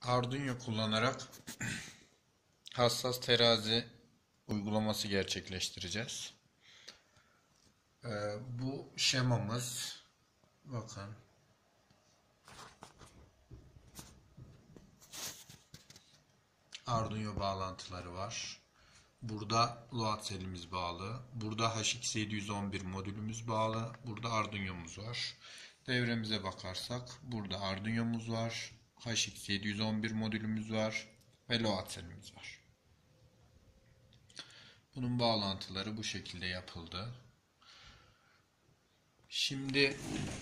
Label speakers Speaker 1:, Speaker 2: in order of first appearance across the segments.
Speaker 1: Arduino kullanarak hassas terazi uygulaması gerçekleştireceğiz. Bu şemamız, bakın, Arduino bağlantıları var. Burada load selimiz bağlı. Burada hx711 modülümüz bağlı. Burada Arduino'muz var. Devremize bakarsak burada Arduino'muz var. hx711 modülümüz var. Ve load selimiz var. Bunun bağlantıları bu şekilde yapıldı. Şimdi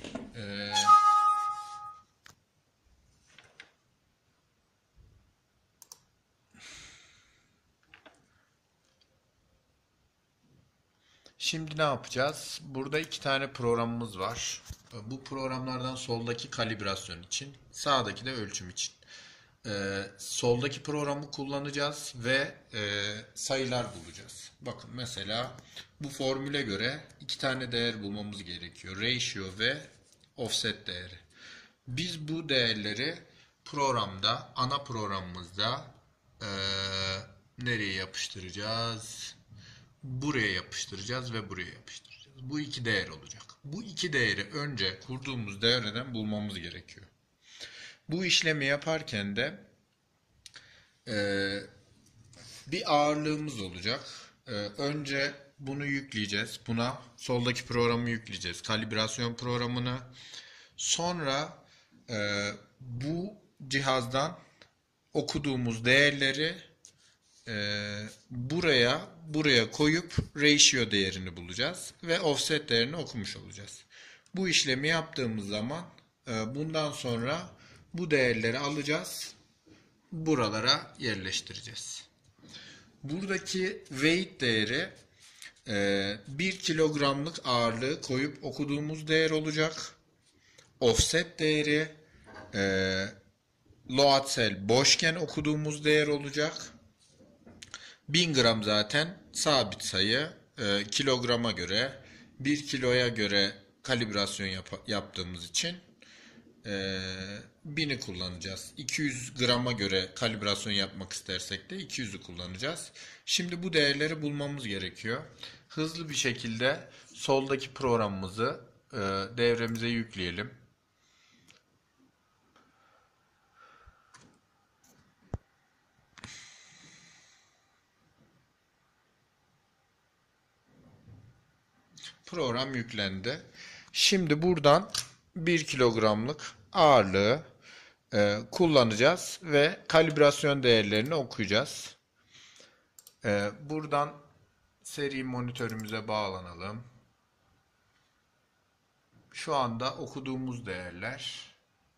Speaker 1: ne yapacağız? Burada iki tane programımız var. Bu programlardan soldaki kalibrasyon için, sağdaki de ölçüm için. Soldaki programı kullanacağız ve sayılar bulacağız. Bakın mesela bu formüle göre iki tane değer bulmamız gerekiyor. Ratio ve offset değeri. Biz bu değerleri programda, ana programımızda nereye yapıştıracağız? Buraya yapıştıracağız ve buraya yapıştıracağız. Bu iki değer olacak. Bu iki değeri önce kurduğumuz devreden bulmamız gerekiyor. Bu işlemi yaparken de bir ağırlığımız olacak. Önce bunu yükleyeceğiz. Buna soldaki programı yükleyeceğiz. Kalibrasyon programını. Sonra bu cihazdan okuduğumuz değerleri buraya koyup ratio değerini bulacağız ve offset değerini okumuş olacağız. Bu işlemi yaptığımız zaman bundan sonra bu değerleri alacağız, buralara yerleştireceğiz. Buradaki weight değeri 1 kilogramlık ağırlığı koyup okuduğumuz değer olacak. Offset değeri load cell boşken okuduğumuz değer olacak. 1000 gram zaten sabit sayı, kilograma göre 1 kiloya göre kalibrasyon yaptığımız için 1000'i kullanacağız. 200 grama göre kalibrasyon yapmak istersek de 200'ü kullanacağız. Şimdi bu değerleri bulmamız gerekiyor. Hızlı bir şekilde soldaki programımızı devremize yükleyelim. Program yüklendi. Şimdi buradan 1 kilogramlık ağırlığı kullanacağız ve kalibrasyon değerlerini okuyacağız. Buradan seri monitörümüze bağlanalım. Şu anda okuduğumuz değerler.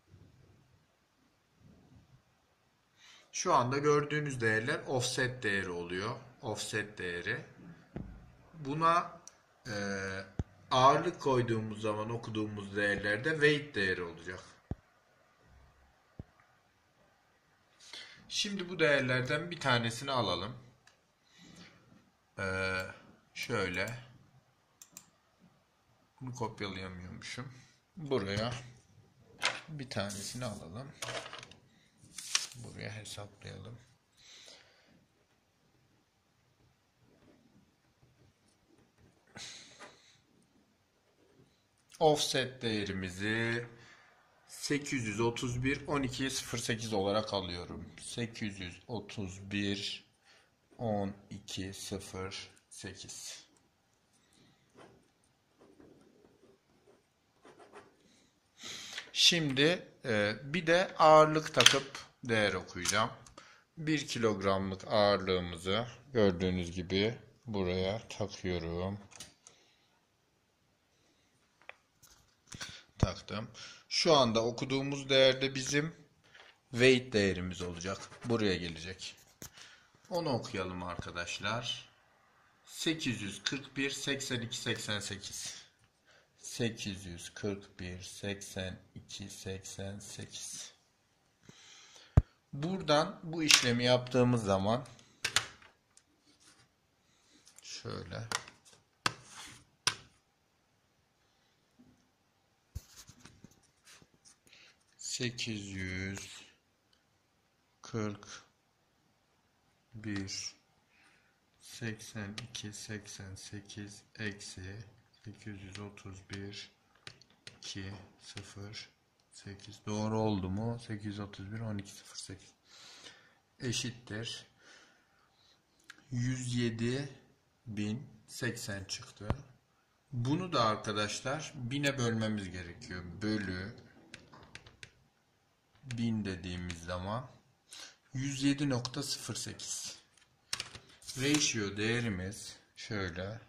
Speaker 1: Şu anda gördüğünüz değerler offset değeri oluyor. Offset değeri. Buna ağırlık koyduğumuz zaman okuduğumuz değerlerde weight değeri olacak. Şimdi bu değerlerden bir tanesini alalım. Şöyle. Bunu kopyalayamıyormuşum. Buraya bir tanesini alalım. Buraya hesaplayalım. Offset değerimizi 831 12.08 olarak alıyorum. 831 12.08. Şimdi bir de ağırlık takıp değer okuyacağım. 1 kilogramlık ağırlığımızı gördüğünüz gibi buraya takıyorum. Taktım. Şu anda okuduğumuz değerde bizim weight değerimiz olacak. Buraya gelecek. Onu okuyalım arkadaşlar. 841 82 88. 841 82 88. Buradan bu işlemi yaptığımız zaman şöyle 800 41 82 88 eksi 831 2 0 8 doğru oldu mu? 831 12 08 eşittir 107.080 çıktı. Bunu da arkadaşlar 1000'e bölmemiz gerekiyor. Bölü 1000 dediğimiz zaman 107.08. Ratio değerimiz şöyle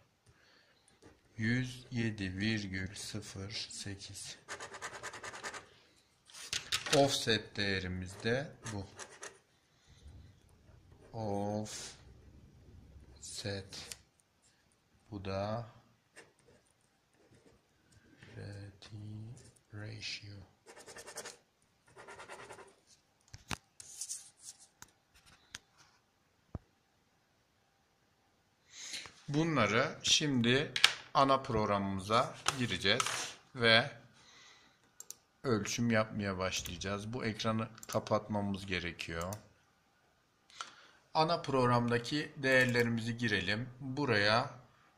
Speaker 1: 107,08. Offset değerimiz de bu. Offset. Bu da ratio. Bunları şimdi ana programımıza gireceğiz ve ölçüm yapmaya başlayacağız. Bu ekranı kapatmamız gerekiyor. Ana programdaki değerlerimizi girelim. Buraya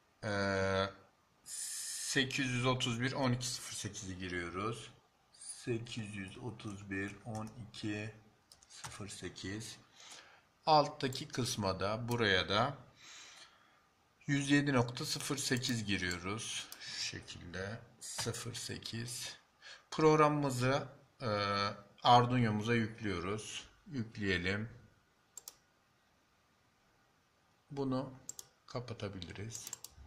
Speaker 1: 831 12.08'i giriyoruz. 831 12.08. Alttaki kısma da buraya da 107.08 giriyoruz. Şu şekilde 08. Programımızı Arduino'muza yüklüyoruz. Yükleyelim. Bunu kapatabiliriz.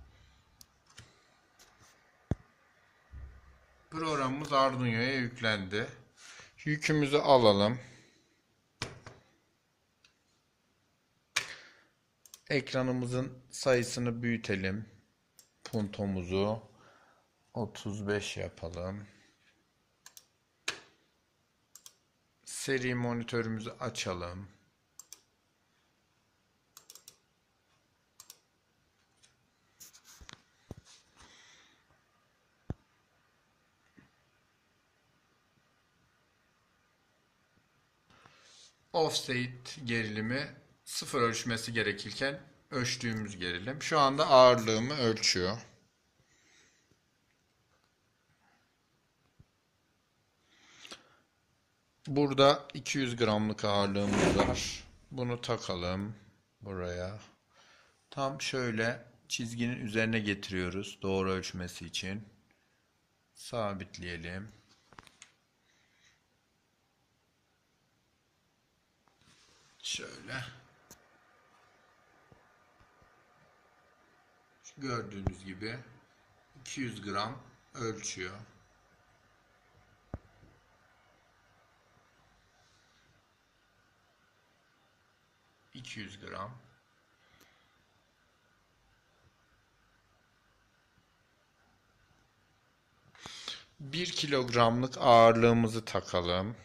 Speaker 1: Programımız Arduino'ya yüklendi. Yükümüzü alalım. Ekranımızın sayısını büyütelim. Puntomuzu 35 yapalım. Seri monitörümüzü açalım. Offset gerilimi 0 ölçmesi gerekirken ölçtüğümüz gerilim. Şu anda ağırlığımı ölçüyor. Burada 200 gramlık ağırlığımız var. Bunu takalım buraya. Tam şöyle çizginin üzerine getiriyoruz doğru ölçmesi için. Sabitleyelim. Şöyle. Gördüğünüz gibi 200 gram ölçüyor. ...200 gram. ...1 kilogramlık ağırlığımızı takalım.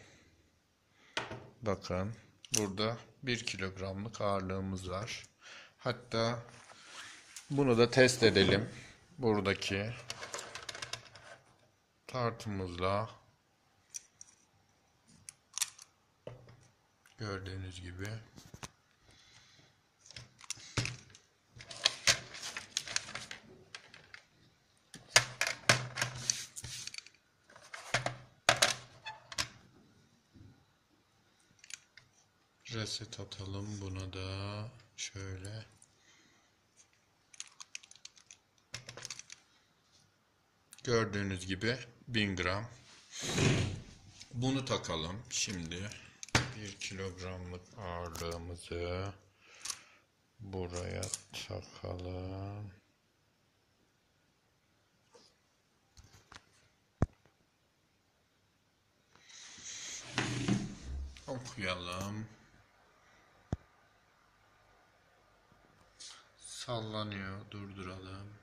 Speaker 1: Bakın burada 1 kilogramlık ağırlığımız var. Hatta bunu da test edelim. Buradaki tartımızla gördüğünüz gibi reset atalım. Buna da şöyle gördüğünüz gibi 1000 gram. Bunu takalım. Şimdi 1 kilogramlık ağırlığımızı buraya takalım. Okuyalım. Sallanıyor. Durduralım.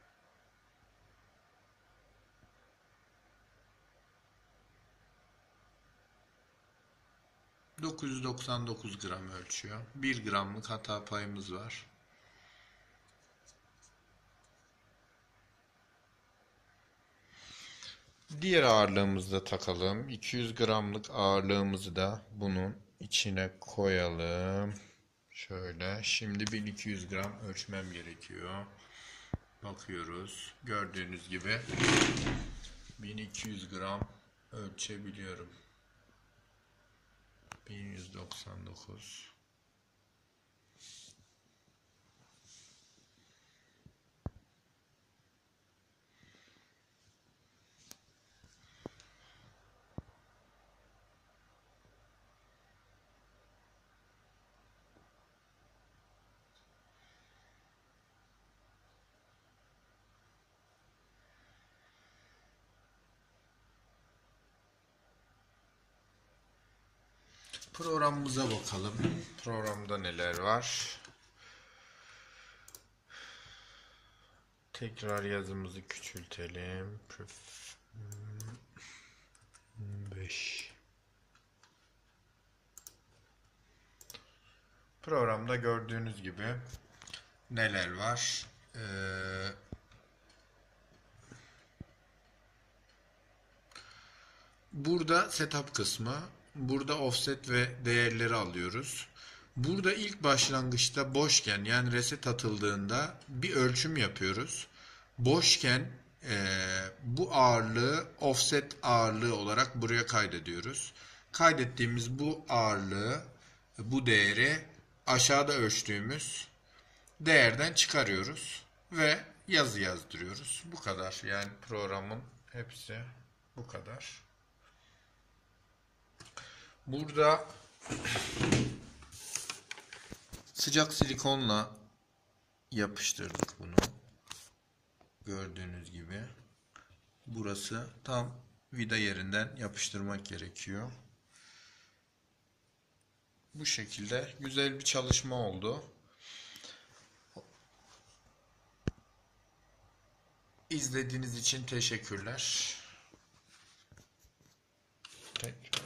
Speaker 1: ...999 gram ölçüyor. 1 gramlık hata payımız var. Diğer ağırlığımızı da takalım. 200 gramlık ağırlığımızı da bunun içine koyalım. Şöyle. Şimdi 1200 gram ölçmem gerekiyor. Bakıyoruz. Gördüğünüz gibi 1200 gram ölçebiliyorum. 1199. Programımıza bakalım. Programda neler var? Tekrar yazımızı küçültelim. 5. Programda gördüğünüz gibi neler var? Burada setup kısmı, burada offset ve değerleri alıyoruz. Burada ilk başlangıçta boşken, yani reset atıldığında bir ölçüm yapıyoruz. Boşken bu ağırlığı offset ağırlığı olarak buraya kaydediyoruz. Kaydettiğimiz bu ağırlığı, bu değeri aşağıda ölçtüğümüz değerden çıkarıyoruz ve yazı yazdırıyoruz. Bu kadar. Yani programın hepsi bu kadar. Burada sıcak silikonla yapıştırdık bunu. Gördüğünüz gibi. Burası tam vida yerinden yapıştırmak gerekiyor. Bu şekilde güzel bir çalışma oldu. İzlediğiniz için teşekkürler.